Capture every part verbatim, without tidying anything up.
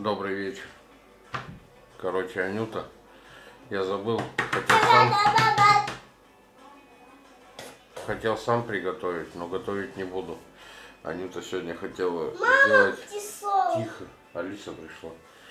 Добрый вечер. Короче, Анюта, я забыл, хотел сам, хотел сам приготовить, но готовить не буду. Анюта сегодня хотела Мама, сделать... Тихо, Алиса пришла.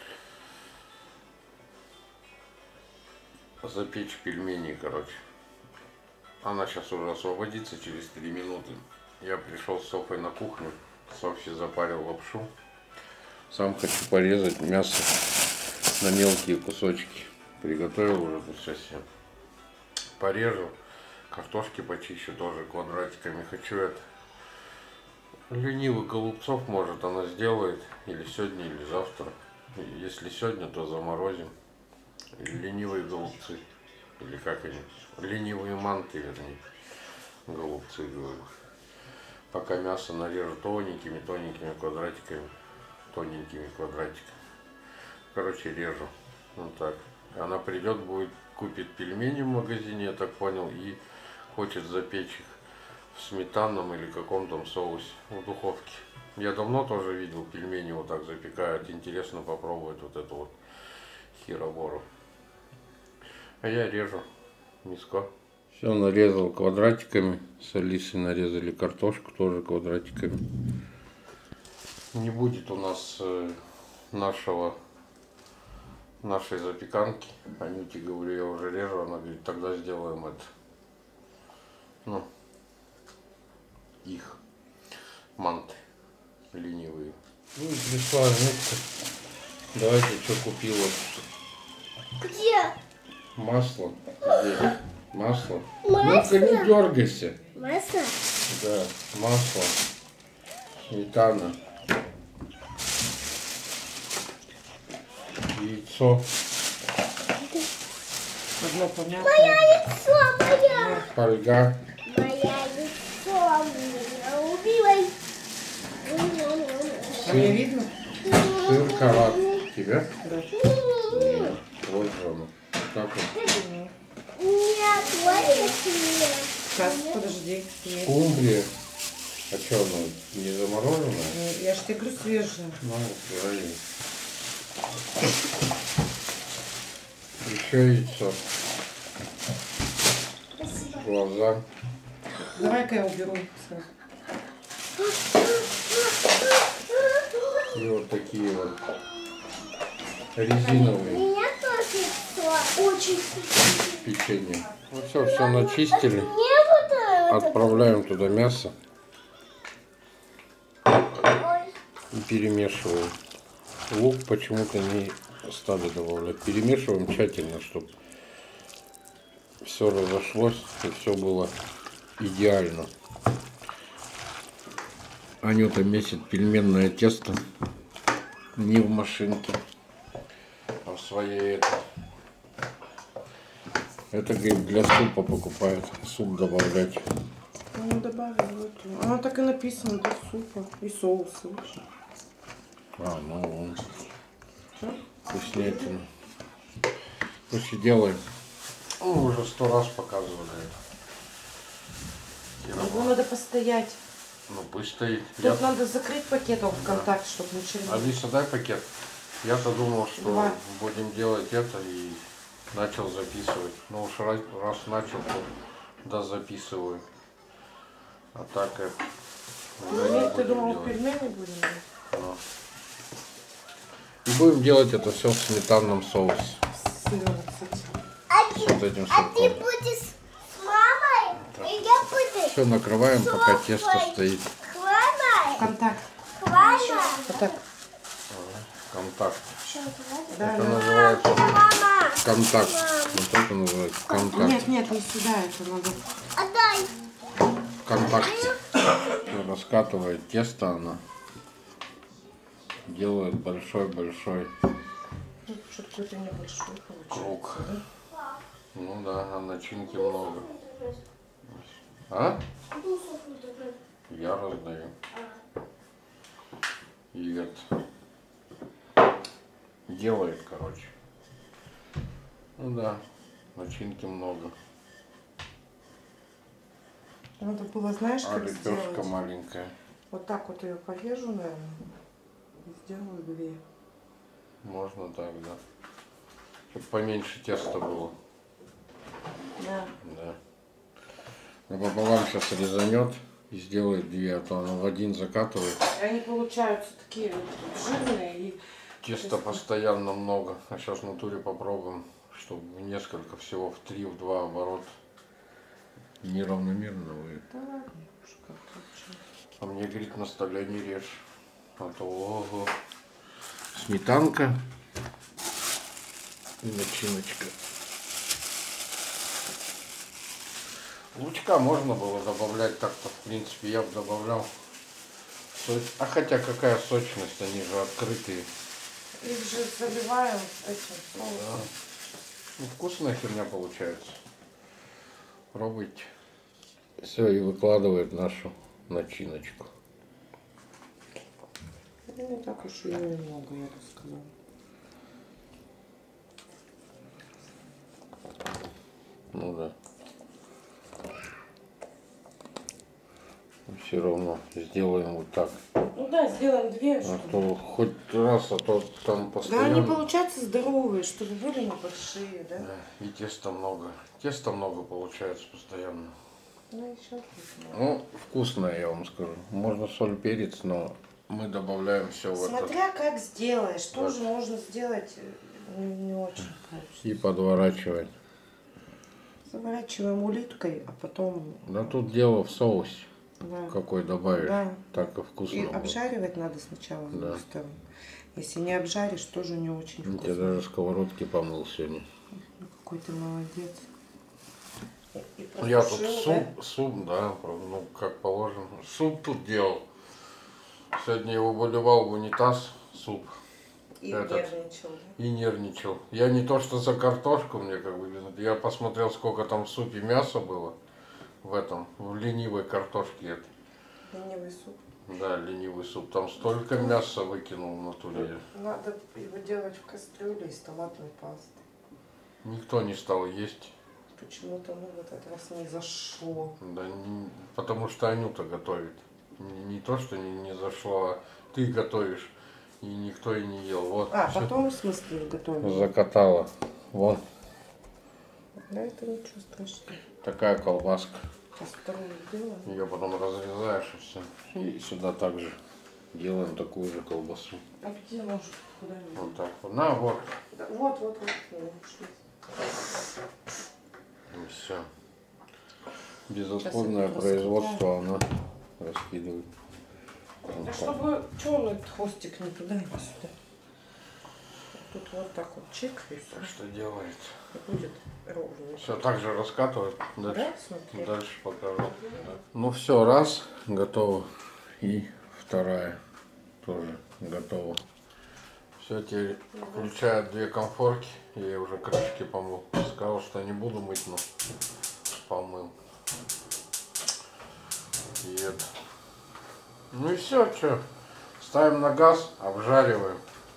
Запечь пельмени, короче. Она сейчас уже освободится через три минуты. Я пришел с Софой на кухню. Софье запарил лапшу. Сам хочу порезать мясо на мелкие кусочки. Приготовил уже тут совсем. Порежу. Картошки почищу тоже квадратиками. Хочу это. Ленивых голубцов, может, она сделает. Или сегодня, или завтра. Если сегодня, то заморозим. Ленивые голубцы. Или как они? Ленивые манты, вернее. Голубцы, говорю. Пока мясо нарежу тоненькими-тоненькими квадратиками. Тоненькими квадратиками. Короче, режу. Вот так. Она придет, будет купит пельмени в магазине, я так понял, и хочет запечь их в сметанном или каком-то соусе в духовке. Я давно тоже видел, пельмени вот так запекают. Интересно попробовать вот эту вот хиробору. А я режу миско. Все нарезал квадратиками. С Алисой нарезали картошку тоже квадратиками. Не будет у нас э, нашего нашей запеканки. Анюте говорю, я уже режу. Она говорит, тогда сделаем это. Ну, их манты ленивые. Ну и пришла Анютка. Давайте, что купила? Где? Масло. Здесь. Масло. Ну-ка, не дергайся. Масло? Да, масло. Сметана. Яйцо. Одно помятое. Моя яйцо, моя. Фольга. Моя яйцо меня убила. А мне видно? Сыр калат. Тебя? Да. Нет. Вот оно. Как вот? Нет, ловит меня. Сейчас, подожди. Есть. Скумбрия. А что оно? Не замороженное? Я же тебе говорю, свежее. Ну, правильно. Еще яйцо. Спасибо. Глаза. Давай-ка я уберу. И вот такие вот У резиновые меня тоже яйцо. Очень вкусно. печенья. Ну все, все начистили. Мне вот это. Отправляем туда мясо Ой. и перемешиваем. Лук почему-то не стали добавлять. Перемешиваем тщательно, чтобы все разошлось и все было идеально. Анюта месит пельменное тесто не в машинке, а в своей это. Это, говорит, для супа покупает. Суп добавлять. Ну, добавим. Вот. Оно так и написано, для супа и соусы. А, ну вон. Вкуснятина. Пусть и делаем. Ну, уже сто раз показывали это. Его надо постоять. Ну пусть стоит. Тут Я... надо закрыть пакетом в контакт, чтобы ничего не... Алиса, дай пакет. Я-то думал, что Давай. будем делать это, и начал записывать. Ну уж раз, раз начал, то да, записываю. А так это... Ну, нет, ты думал, пельмени будем делать? Ну. И будем делать это все в сметанном соусе. Сыром, кстати. А ты, Вот этим а ты сырком. будешь с мамой? И я буду Все накрываем, пока тесто Софой. стоит. с мамой. Контакт. Мама. Вот так. Контакт. Да, Это да. называется Мама. контакт. Вот это называется контакт. Нет, нет, не сюда, это надо. Отдай. В контакте. Раскатывает тесто она. Делает большой-большой Что-то какой-то небольшой получается. круг. Да? Ну да, а начинки много. А? Я раздаю. И это делает, короче. Ну да, начинки много. Надо было, знаешь, А как лепешка сделать? маленькая. Вот так вот ее порежу, наверное. И сделаю две. Можно так, да. Чтобы поменьше теста было. Да. Да. А пополам сейчас резанет и сделает две, а то она в один закатывает. Они получаются такие вот жирные и... Теста постоянно много. А сейчас в натуре попробуем, чтобы в несколько, всего в три, в два оборота. Неравномерно будет. Да ладно, уж как лучше. А мне, говорит, на столе не режь. А то ого. Сметанка и начиночка. Лучка можно было добавлять так-то, в принципе, я бы добавлял. А хотя какая сочность, они же открытые. Их же заливаем этим соусом. Да. Ну, вкусная херня получается. Пробуйте. Все, и выкладывает нашу начиночку. Ну, не так уж и немного, я бы сказала. Ну да. Все равно сделаем вот так. Ну да, сделаем две, А чтобы... то хоть раз, а то там Да, постоянно. они получаются здоровые, чтобы были небольшие, да? Да, и теста много. Теста много получается постоянно. Ну, еще вкусно. Ну, вкусное, я вам скажу. Можно соль, перец, но мы добавляем все в это. Смотря как сделаешь, тоже можно сделать э, не очень вкусно. И подворачивать. Заворачиваем улиткой, а потом... Да тут дело в соусе. Да. Какой добавишь, Да. так и вкусно И будет. обжаривать надо сначала с Да. двух сторон. Если не обжаришь, тоже не очень Я вкусно. даже сковородки помыл сегодня. Ну, какой ты молодец. И, и Я тут просушил, суп, да? суп, да, ну как положено. Суп тут делал. Сегодня его выливал в унитаз, суп. И этот. нервничал, да? И нервничал. Я не то что за картошку, мне как бы, я посмотрел, сколько там в супе мяса было. В этом, в ленивой картошке этой. Ленивый суп. Да, ленивый суп. Там столько мяса выкинул в натуре. Надо его делать в кастрюле из томатной пасты. Никто не стал есть. Почему-то ну, в этот раз не зашло. Да, не- потому что Анюта готовит. Не, не то, что не, не зашло, а ты готовишь. И никто и не ел. Вот. А, всё. потом в смысле готовим? Закатала. Вон Да, это ничего страшного. такая колбаска. Сейчас вторую сделаем. Ее потом разрезаешь и все. И сюда также делаем такую же колбасу. А где нож? Куда-нибудь? Вот так вот. На, вот. Да, вот, вот, вот. Ну, ушли. И все. Безотходное Сейчас я производство она раскидывает. Да Вот так. чтобы что он этот хвостик не туда, не сюда. Тут вот так вот чик и все. Что делает? И будет ровно. Все так же раскатывает. Дальше, Да, смотри. дальше покажу. Ну все, раз, готово. И вторая тоже готова. Все, теперь включают две комфорки. Я ей уже крышки помыл. Сказал, что не буду мыть, но помыл. И это. Ну и все, что. Ставим на газ, обжариваем.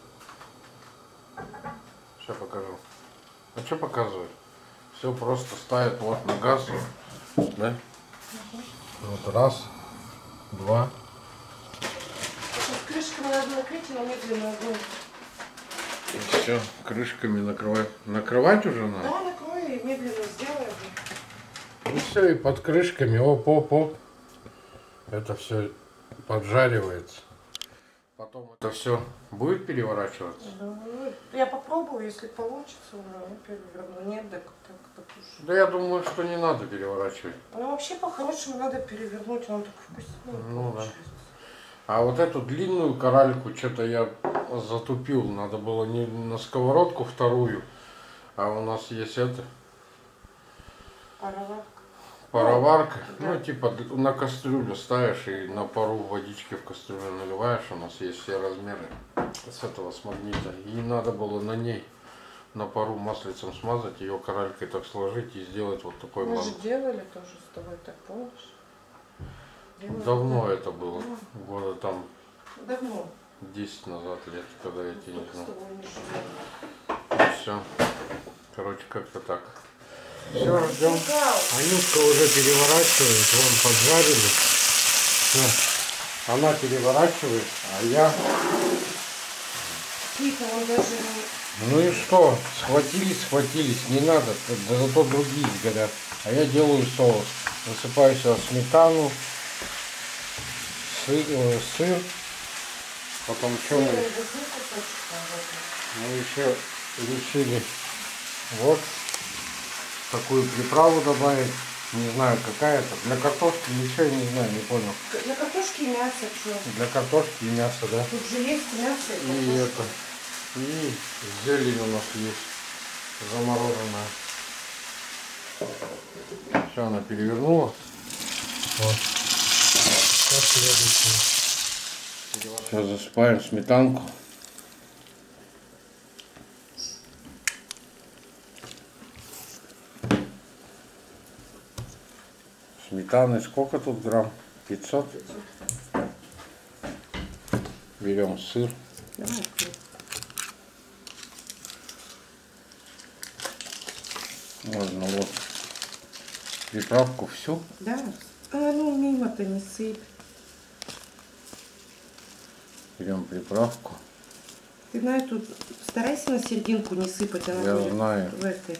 Сейчас покажу. А что показывает? Все просто ставят вот на газ. Да? Вот раз, два. Сейчас крышками надо накрыть и на медленный огонь. И все, крышками накрывать. Накрывать уже надо? Да, накрой и медленно сделай. И все, и под крышками, оп-оп-оп. Это все поджаривается. Потом это все будет переворачиваться? Да, ну, я попробую, если получится уже, ну, переверну. Нет, так, так потушу. Да я думаю, что не надо переворачивать. Ну вообще по-хорошему надо перевернуть, он так вкуснее Ну, да. получается. А вот эту длинную коральку что-то я затупил. Надо было не на сковородку вторую, а у нас есть это Пароварка. пароварка. Да. Ну типа на кастрюлю ставишь и на пару водички в кастрюлю наливаешь. У нас есть все размеры с этого, с магнита. И надо было на ней на пару маслицем смазать, ее коралькой так сложить и сделать вот такой Мы банк. же делали тоже с тобой, так помнишь? Делали, Давно да. это было, года там Давно. десять назад лет, когда я тебя не Сколько с знал. тобой не жили. Все. Короче, как-то так. Все, ждем. Анютка уже переворачивает, вон поджарили. Всё. Она переворачивает, а я какие-то, он даже... Ну и что? Схватились, схватились, не надо, да зато другие сгорят. А я делаю соус. Насыпаю сюда сметану, сыр, э, сыр. Потом что мы? Мы еще решили вот такую приправу добавить. Не знаю какая это. Для картошки ничего я не знаю, не понял. Для картошки и мяса что? Для картошки и мяса, да. Тут же есть мясо и И картошка. это. И зелень у нас есть замороженная. Все, она перевернула. Вот. Сейчас засыпаем сметанку. Сметаны сколько тут грамм? пятьсот. Берем сыр. Давай. Можно вот приправку всю. Да. А, ну мимо-то не сыпь. Берем приправку. Ты на эту старайся на серединку не сыпать, она Я будет знаю. в этой.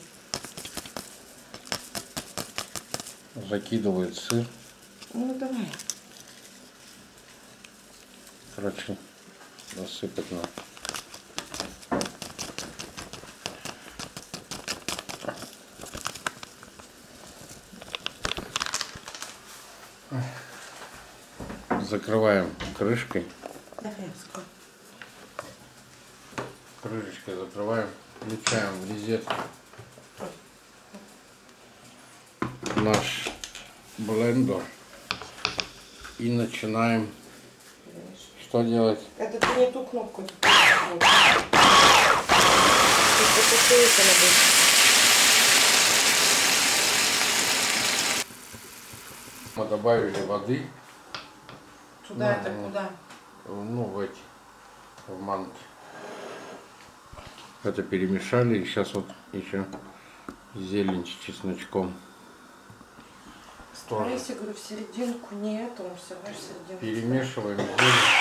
Закидывает сыр. Ну давай. Короче, насыпать надо. Закрываем крышкой. Давай, Крышечкой закрываем. Включаем в розетку наш блендер. И начинаем. Что делать? это ты не ту кнопку. Мы добавили воды. Туда Ну, это ну. куда? Ну, в эти, в манки. Это перемешали. И сейчас вот еще зелень с чесночком. Тоже Старайся, говорю, в серединку. Не это, он все равно в серединку. перемешиваем зелень.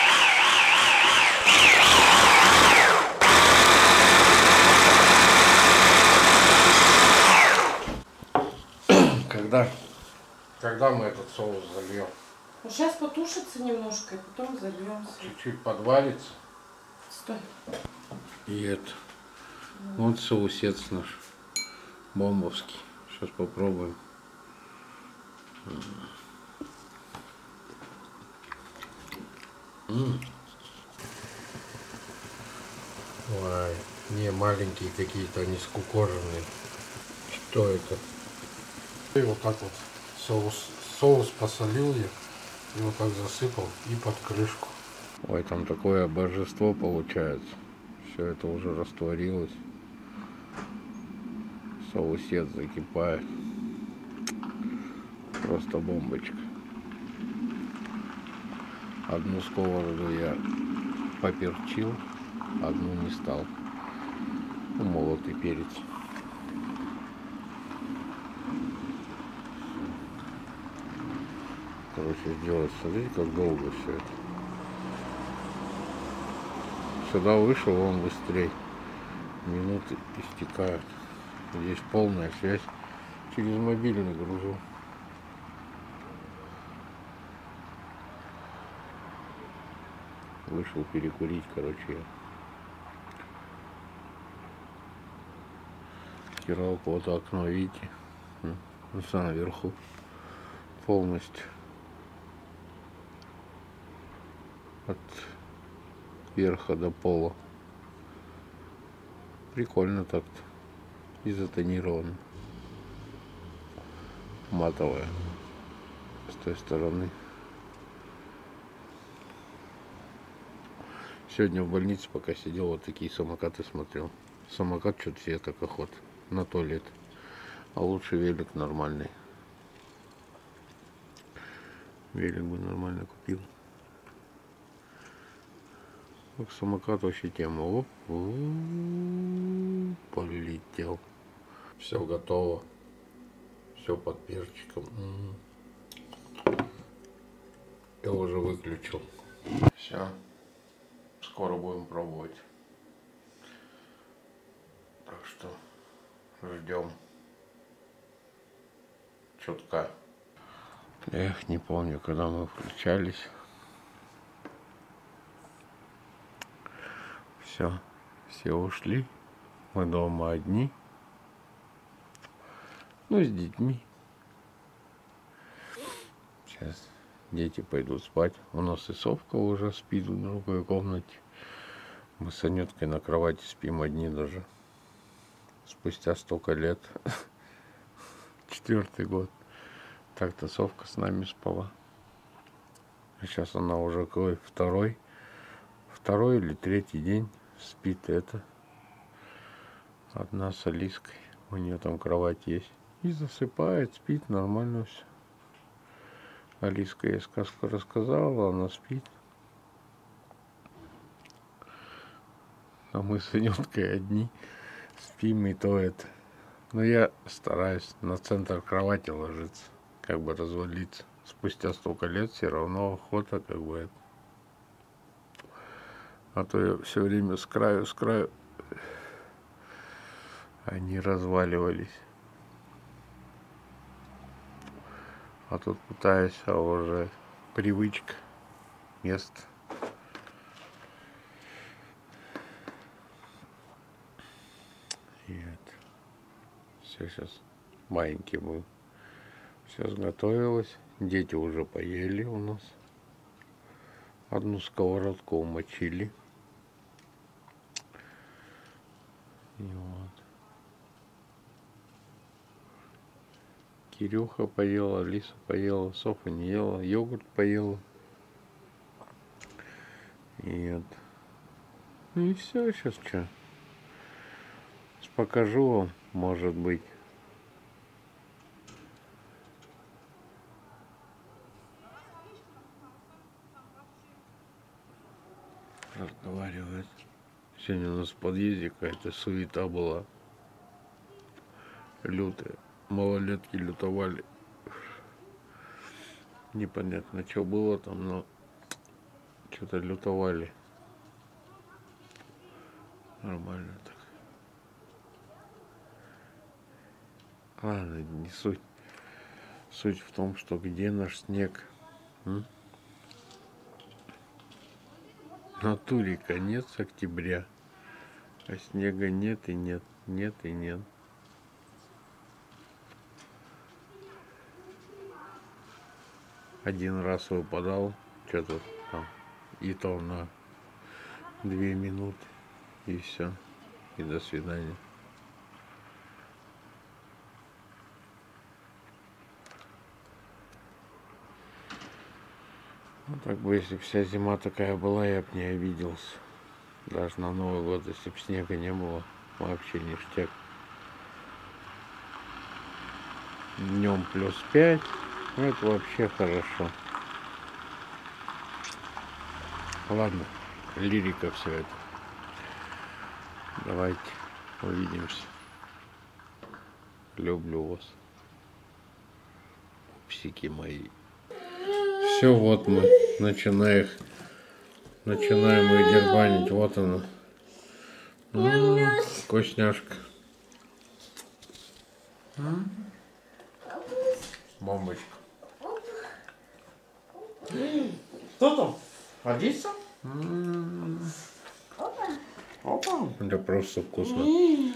Когда, когда мы этот соус зальем? Ну, сейчас потушится немножко, и потом зальем. Чуть-чуть подварится. Стой. И это. Вот соусец наш. Бомбовский. Сейчас попробуем. М-м. Ой, не маленькие какие-то, они скукоженные. Что это? И вот так вот соус, соус посолил я и вот так засыпал и под крышку. Ой, там такое божество получается. Все это уже растворилось. Соусец закипает. Просто бомбочка. Одну сковороду я поперчил, одну не стал. Ну, молотый перец. Короче, сделать, смотрите, как долго все это. Сюда вышел, он быстрее. Минуты истекают. Здесь полная связь. Через мобильный гружу. Вышел перекурить, короче. Стиралку, вот окно, видите? Ну, наверху. Полностью. От верха до пола. Прикольно так-то. И затонировано. Матовая. С той стороны. Сегодня в больнице, пока сидел, вот такие самокаты смотрел. Самокат что-то себе как охота. На туалет. А лучше велик нормальный. Велик бы нормально купил. Как самокат вообще тема. Оп, полетел. Все готово. Все под перчиком. Я уже выключил. Все. Скоро будем пробовать. Так что ждем чутка. Эх, не помню, когда мы включались. Все, все ушли. Мы дома одни. Ну, с детьми. Сейчас дети пойдут спать. У нас и Совка уже спит в другой комнате. Мы с Анюткой на кровати спим одни даже. Спустя столько лет. Четвертый год. Так-то Совка с нами спала. А сейчас она уже какой второй, второй или третий день спит это. Одна с Алиской. У нее там кровать есть. И засыпает, спит, нормально все. Алиска ей сказку рассказала, она спит. А мы с Анюткой одни спим, и то это. Но я стараюсь на центр кровати ложиться, как бы развалиться. Спустя столько лет все равно охота, как бы это. А то я все время с краю, с краю. Они разваливались. А тут пытаюсь, а уже привычка, место. И это. Все сейчас маленький был. Все сготовилось. Дети уже поели у нас. Одну сковородку умочили. И вот. Кирюха поела, Лиса поела, Софа не ела, йогурт поела. И вот. Ну и все, сейчас что. Покажу вам, может быть. Разговаривает. Сегодня у нас в подъезде какая-то суета была. Лютая. Малолетки лютовали. Непонятно, что было там, но что-то лютовали. Нормально так. Ладно, не суть. Суть в том, что где наш снег? М? В натуре конец октября. А снега нет и нет, нет и нет. Один раз выпадал, что-то там, и то на две минуты, и все, и до свидания. Ну, так бы, если бы вся зима такая была, я бы не обиделся. Даже на Новый год, если бы снега не было, вообще ништяк. Днем плюс пять, ну, это вообще хорошо. Ладно, лирика все это. Давайте увидимся. Люблю вас, псики мои. Все, вот мы начинаем их, начинаем их дербанить. Вот она. М-м, вкусняшка. М-м. Бомбочка. Кто там? Алиса? М-м. Опа. Опа. Это просто вкусно.